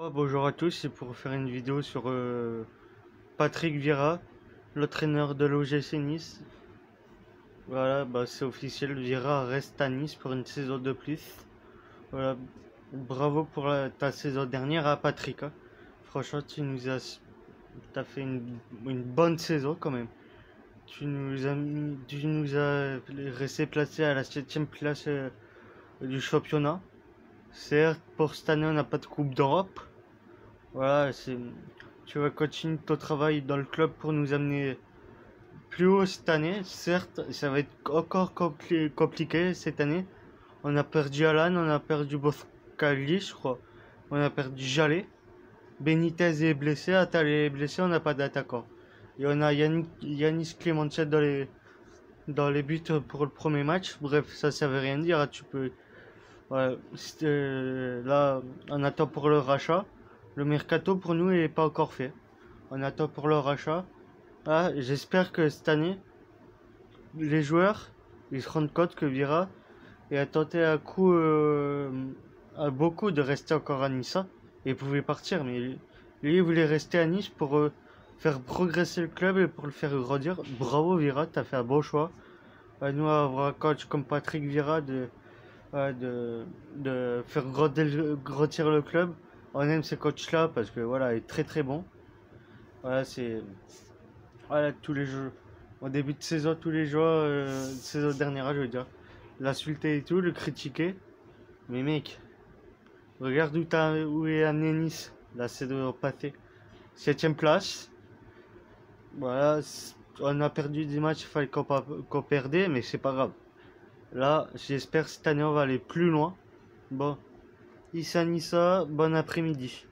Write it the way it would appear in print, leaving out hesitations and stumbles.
Bonjour à tous, c'est pour faire une vidéo sur Patrick Vieira, l'entraîneur de l'OGC Nice. Voilà, c'est officiel, Vieira reste à Nice pour une saison de plus. Voilà, bravo pour ta saison dernière à Patrick, hein. Franchement, t'as fait une bonne saison quand même. Tu nous as resté placé à la 7ème place du championnat. Certes, pour cette année, on n'a pas de Coupe d'Europe. Voilà, tu vas continuer ton travail dans le club pour nous amener plus haut cette année. Certes, ça va être encore compliqué cette année. On a perdu Alan, on a perdu Boscali, je crois. On a perdu Jallet. Benitez est blessé, Attal est blessé, on n'a pas d'attaquant. Et on a Yanis Clementet dans les buts pour le premier match. Bref, ça veut rien dire, hein. Ouais, là, on attend pour le rachat. Le mercato pour nous n'est pas encore fait. On attend pour le rachat. Ah, j'espère que cette année, les joueurs ils se rendent compte que Vira a tenté à beaucoup de rester encore à Nice, hein, et pouvait partir. Mais lui, il voulait rester à Nice pour faire progresser le club et pour le faire grandir. Bravo Vira, t'as fait un bon choix. Nous, avoir un coach comme Patrick Vira ouais, de faire grandir le club. On aime ces coachs-là parce que voilà, il est très très bon. Voilà, voilà, tous les jeux. Au début de saison, tous les joueurs, saison dernière, je veux dire, l'insulter et tout, le critiquer. Mais mec, regarde où est amené Nice, la saison passée. 7ème place. Voilà, on a perdu des matchs, il fallait qu'on perdait, mais c'est pas grave. Là, j'espère cette année on va aller plus loin. Bon, Issa Nissa, bon après-midi.